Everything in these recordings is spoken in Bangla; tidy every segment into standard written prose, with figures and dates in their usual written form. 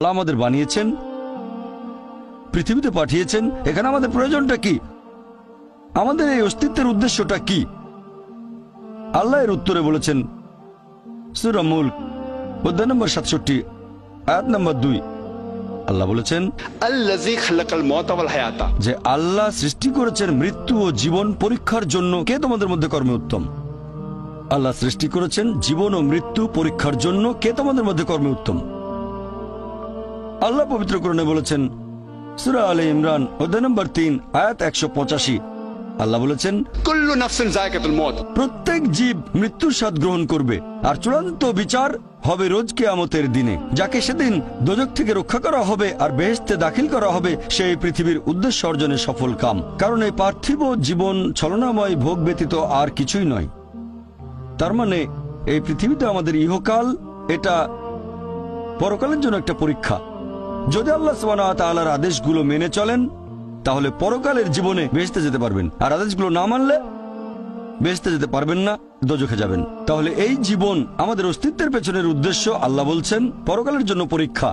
আমাদের বানিয়েছেন, পৃথিবীতে পাঠিয়েছেন, এখানে আমাদের প্রয়োজনটা কি? আমাদের এই অস্তিত্বের উদ্দেশ্যটা কি? আল্লাহ এর উত্তরে বলেছেন সূরা মুলক অধ্যায় নম্বর 67 আয়াত নম্বর 2। আল্লাহ বলেছেন আল্লাযী খালাকাল মাউতা ওয়াল হায়াতা, যে আল্লাহ সৃষ্টি করেছেন মৃত্যু ও জীবন পরীক্ষার জন্য। কে তোমাদের মধ্যে কর্মে উত্তম? আল্লাহ সৃষ্টি করেছেন জীবন ও মৃত্যু পরীক্ষার জন্য। কে তোমাদের মধ্যে কর্মে উত্তম? আল্লাহ পবিত্র কোরআনে বলেছেন সূরা আলে ইমরান অধ্যায় নম্বর 3 আয়াত 185। আল্লাহ বলেছেন কুল্লু নাফসিন যায়কাতুল মউত, প্রত্যেক জীব মৃত্যুর স্বাদ গ্রহণ করবে, আর চূড়ান্ত বিচার হবে রোজ কিয়ামতের দিনে। যাকে সেদিন দোজখ থেকে রক্ষা করা হবে আর বেহেশতে দাখিল করা হবে, সেই পৃথিবীর উদ্দেশ্য অর্জনে সফল কাম। কারণ এই পার্থিব জীবন ছলনাময় ভোগ ব্যতীত আর কিছুই নয়। তার মানে এই পৃথিবীতে আমাদের ইহকাল, এটা পরকালের জন্য একটা পরীক্ষা। যদি আল্লাহ সুবহানাহু ওয়া তাআলার আদেশগুলো মেনে চলেন তাহলে পরকালের জীবনে বেহেশতে যেতে পারবেন, আর আদেশগুলো না মানলে বেহেশতে যেতে পারবেন না, দোজখে যাবেন। তাহলে এই জীবন আমাদের অস্তিত্বের পেছনের উদ্দেশ্য। আল্লাহ বলছেন পরকালের জন্য পরীক্ষা।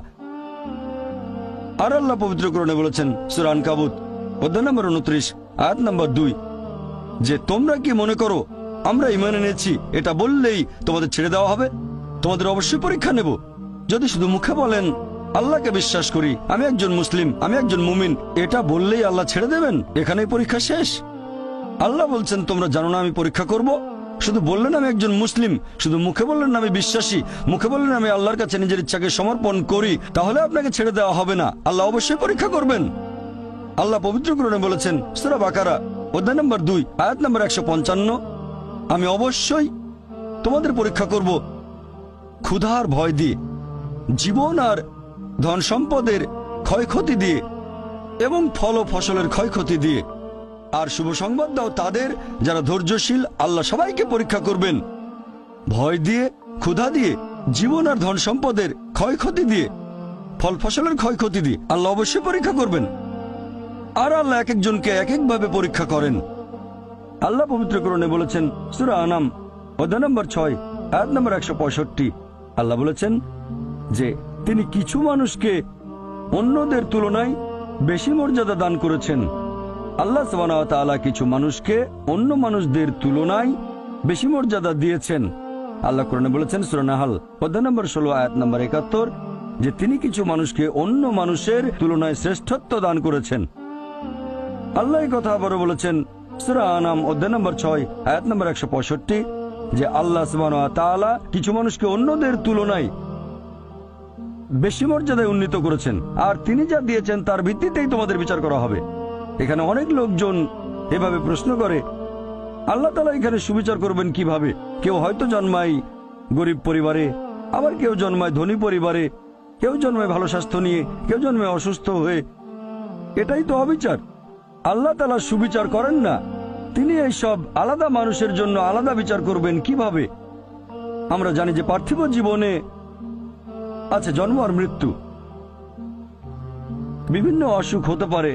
আর আল্লাহ পবিত্র কোরআনে বলেছেন সূরা আনকাবুত অধ্যায় নম্বর 29 আয়াত নম্বর 2 যে তোমরা কি মনে করো আমরা ঈমান এনেছি এটা বললেই তোমাদের ছেড়ে দেওয়া হবে? তোমাদের অবশ্যই পরীক্ষা নেব। যদি শুধু মুখে বলেন আল্লাহকে বিশ্বাস করি, আমি একজন মুসলিম, আমি একজন মুমিন, এটা বললেই আল্লাহ ছেড়ে দেবেন? এখানেই পরীক্ষা শেষ? আল্লাহ বলছেন তোমরা জানো না আমি পরীক্ষা করব? শুধু বললেন আমি একজন মুসলিম, শুধু মুখে বললেন আমি বিশ্বাসী, মুখে বললেন আমি আল্লাহর কাছে নিজের ইচ্ছাকে সমর্পণ করি, তাহলে আপনাকে ছেড়ে দেওয়া হবে না। আল্লাহ অবশ্যই পরীক্ষা করবেন। আল্লাহ পবিত্র কোরআনে বলেছেন সূরা বাকারা অধ্যায় নম্বর 2 আয়াত নম্বর 155 আমি অবশ্যই তোমাদের পরীক্ষা করব ক্ষুধার ভয় দিয়ে, জীবন আর ধন সম্পদের ক্ষয়ক্ষতি দিয়ে, এবং ফল ও ফসলের ক্ষয়ক্ষতি দিয়ে। আর শুভ সংবাদ দাও তাদের যারা ধৈর্যশীল। আল্লাহ সবাইকে পরীক্ষা করবেন ভয় দিয়ে, ক্ষুধা দিয়ে, জীবন আর ধন সম্পদের ক্ষয়ক্ষতি দিয়ে, ফল ফসলের ক্ষয়ক্ষতি দিয়ে। আল্লাহ অবশ্যই পরীক্ষা করবেন। আর আল্লাহ এক একজনকে এক একভাবে পরীক্ষা করেন। আল্লাহ পবিত্র কোরআনে বলেছেন সূরা আনাম অধ্যায় নম্বর 6 আয়াত নম্বর 165। আল্লাহ বলেছেন যে তিনি কিছু মানুষকে অন্যদের তুলনায় বেশি মর্যাদা দান করেছেন। আল্লাহ সুবহানাহু ওয়া তাআলা কিছু মানুষকে অন্য মানুষদের তুলনায় বেশি মর্যাদা দিয়েছেন। আল্লাহ কোরআনে বলেছেন সূরা নাহল অধ্যায় নম্বর 16 আয়াত নম্বর 71 যে তিনি কিছু মানুষকে অন্য মানুষের তুলনায় শ্রেষ্ঠত্ব দান করেছেন। আল্লাহ এই কথা আবারও বলেছেন সূরা আনাম অধ্যায় নম্বর 6 আয়াত নম্বর 165 যে আল্লাহ সুবহানাহু ওয়া তাআলা কিছু মানুষকে অন্যদের তুলনায় বেশি মর্যাদায় উন্নীত করেছেন, আর তিনি যা দিয়েছেন তার ভিত্তিতেই তোমাদের বিচার করা হবে। এখানে অনেক লোকজন এভাবে প্রশ্ন করে আল্লাহ তাআলা এখানে সুবিচার করবেন কিভাবে? কেউ হয়তো জন্মায় গরিব পরিবারে, আবার কেউ জন্মায় ধনী পরিবারে, কেউ জন্মায় ভালো স্বাস্থ্য নিয়ে, কেউ জন্মায় অসুস্থ হয়ে। এটাই তো অবিচার। আল্লাহ তাআলা সুবিচার করেন না। তিনি এই সব আলাদা মানুষের জন্য আলাদা বিচার করবেন কিভাবে? আমরা জানি যে পার্থিব জীবনে আছে জন্ম আর মৃত্যু, বিভিন্ন অসুখ হতে পারে,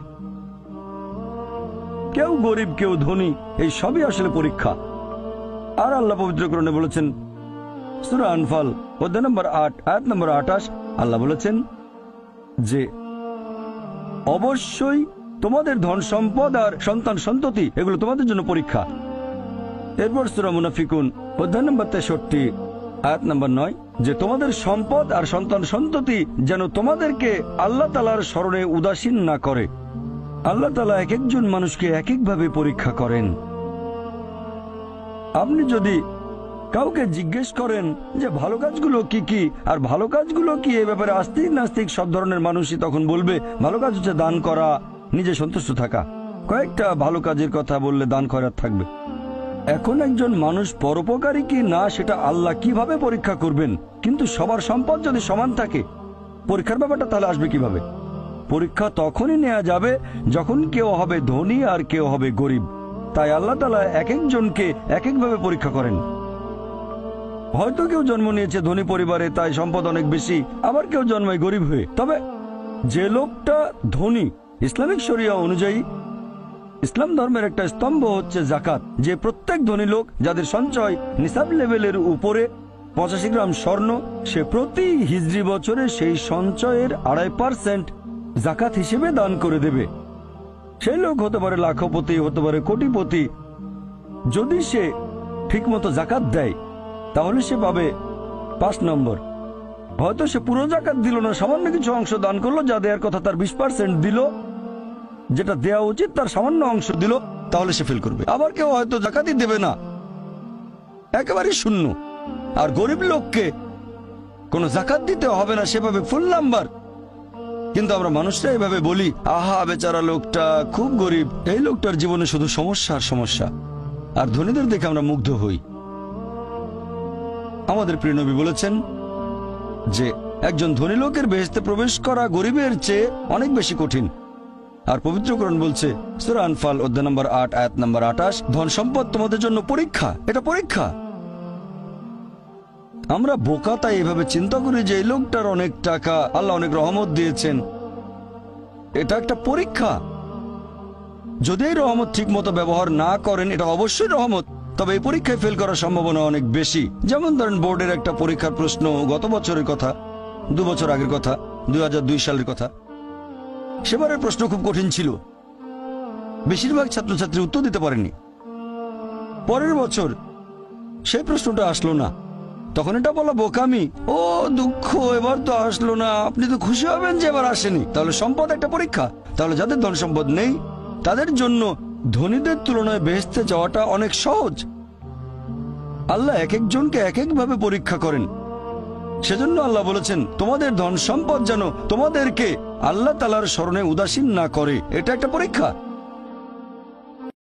কেউ গরিব কেউ ধনী, এই সবই আসলে পরীক্ষা। আর আল্লাহ পবিত্র কোরআনে বলেছেন সূরা আনফাল অধ্যায় নম্বর 8 আয়াত নম্বর 28 আল্লাহ বলেছেন যে অবশ্যই তোমাদের ধন সম্পদ আর সন্তান সন্ততি এগুলো তোমাদের জন্য পরীক্ষা। এরপর সূরা মুনাফিকুন অধ্যায় নম্বর 63 আয়াত নম্বর 9 যে তোমাদের সম্পদ আর সন্তান সন্ততি যেন তোমাদেরকে আল্লাহ তাআলার স্মরণে উদাসীন না করে। আল্লাহ তাআলা এক একজন মানুষকে এক একভাবে পরীক্ষা করেন। আপনি যদি কাউকে জিজ্ঞেস করেন যে ভালো কাজগুলো কি কি আর ভালো কাজগুলো কি, এ ব্যাপারে আস্তিক নাস্তিক সব ধরনের মানুষই তখন বলবে ভালো কাজ হচ্ছে দান করা, নিজে সন্তুষ্ট থাকা। কয়েকটা ভালো কাজের কথা বললে দান খয়রাত থাকবে। এখন একজন মানুষ পরোপকারী কি না সেটা আল্লাহ কিভাবে পরীক্ষা করবেন? কিন্তু সবার সম্পদ যদি সমান থাকে, পরীক্ষার ব্যাপারটা তাহলে আসবে কিভাবে? পরীক্ষা তখনই নেওয়া যাবে যখন কেউ হবে ধনী আর কেউ হবে গরিব। তাই আল্লাহ তাআলা এক একজনকে এক একভাবে পরীক্ষা করেন। হয়তো কেউ জন্ম নিয়েছে ধনী পরিবারে, তাই সম্পদ অনেক বেশি, আবার কেউ জন্মায় গরিব হয়ে। তবে যে লোকটা ধনী, ইসলামিক শরিয়া অনুযায়ী ইসলাম ধর্মের একটা স্তম্ভ হচ্ছে যাকাত, যে প্রত্যেক ধনী লোক যাদের সঞ্চয় নিসাব লেভেলের উপরে 85 গ্রাম স্বর্ণ, সে প্রতি হিজরি বছরে সেই সঞ্চয়ের 2.5% জাকাত হিসেবে দান করে দেবে। সেই লোক হতে পারে লাখপতি, হতে পারে কোটিপতি। যদি সে ঠিকমতো জাকাত দেয় তাহলে সে পাবে 5 নম্বর। হয়তো সে পুরো জাকাত দিল না, সামান্য কিছু অংশ দান করলো, যা দেওয়ার কথা তার 20% দিল, যেটা দেওয়া উচিত তার সামান্য অংশ দিল, তাহলে সে ফেল করবে। আবার কেউ হয়তো জাকাতই দেবে না, একেবারে শূন্য। আর গরিব লোককে কোনো জাকাত দিতে হবে না, সেভাবে ফুল নাম্বার। কিন্তু আমরা মানুষরা এভাবে বলি, আহা বেচারা লোকটা খুব গরিব, এই লোকটার জীবনে শুধু সমস্যা আর সমস্যা। আর ধনীদের দেখে আমরা মুগ্ধ হই। আমাদের প্রিয় নবী বলেছেন যে একজন ধনী লোকের বেহেশতে প্রবেশ করা গরিবের চেয়ে অনেক বেশি কঠিন। আর পবিত্র কোরআন বলছে, সূরা আনফাল অধ্যায় নম্বর 8 আয়াত নম্বর 28, ধন সম্পদ তোমাদের জন্য পরীক্ষা, এটা পরীক্ষা। আমরা বোকা তাই এভাবে চিন্তা করি যে এই লোকটার অনেক টাকা, আল্লাহ অনেক রহমত দিয়েছেন, এটা একটা পরীক্ষা। যদি এই রহমত ঠিক মতো ব্যবহার না করেন, এটা অবশ্যই রহমত, তবে এই পরীক্ষায় ফেল করার সম্ভাবনা অনেক বেশি। যেমন ধরেন বোর্ডের একটা পরীক্ষার প্রশ্ন, গত বছরের কথা, 2 বছর আগের কথা, 2002 সালের কথা। সেবারের প্রশ্ন খুব কঠিন ছিল, বেশিরভাগ ছাত্রছাত্রী উত্তর দিতে পারেনি। পরের বছর সেই প্রশ্নটা আসলো না, তখন এটা বলা বোকামি, ও দুঃখ, এবার তো আসলো না। আপনি তো খুশি হবেন যে এবার আসেনি। তাহলে সম্পদ একটা পরীক্ষা। তাহলে যাদের ধন সম্পদ নেই তাদের জন্য ধনীদের তুলনায় বেহেশতে যাওয়াটা অনেক সহজ। আল্লাহ এক একজনকে এক একভাবে পরীক্ষা করেন। সেজন্য আল্লাহ বলেছেন, তোমাদের ধন সম্পদ যেন তোমাদেরকে আল্লাহ তাআলার স্মরণে উদাসীন না করে। এটা একটা পরীক্ষা।